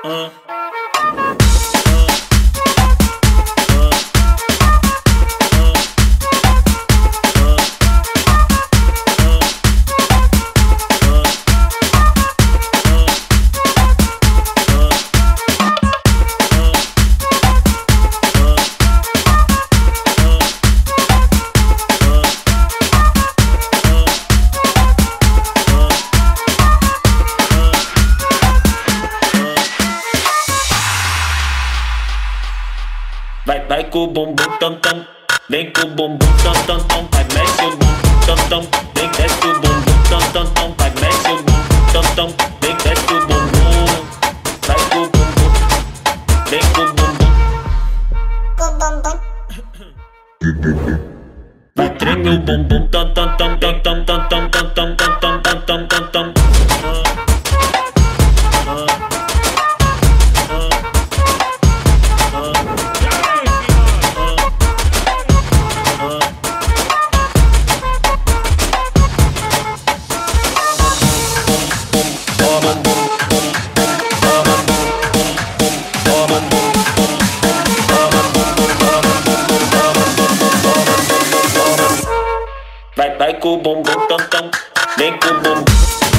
Vai com o bumbum tam tam, vem com o bumbum tam tam tam, vai mexe o bumbum tam tam, vem desce o bumbum tam tam tam, vai mexe o bumbum tam tam, vem desce o bumbum, vai com o bumbum, vem com o bumbum, vai treme o bumbum tam tam tam tam tam tam tam tam tam tam tam tam tam. Vai com o bumbum tam tam, vem com o bumbum.